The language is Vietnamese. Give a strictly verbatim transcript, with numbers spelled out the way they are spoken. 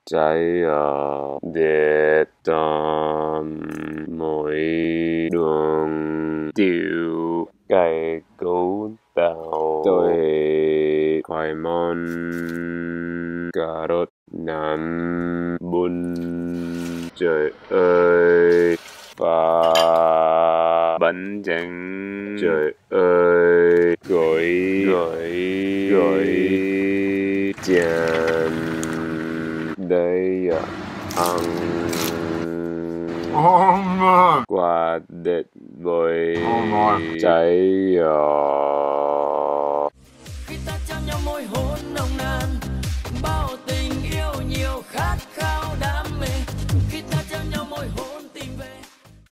trái uh, để tôm mỗi đường tiểu cải cấu tạo tôi khoai môn cà rốt nấm bún trời ơi và bánh tráng trời ơi gỏi gỏi gỏi chan đây ăn Oh no! quả đẹp với Oh no! trái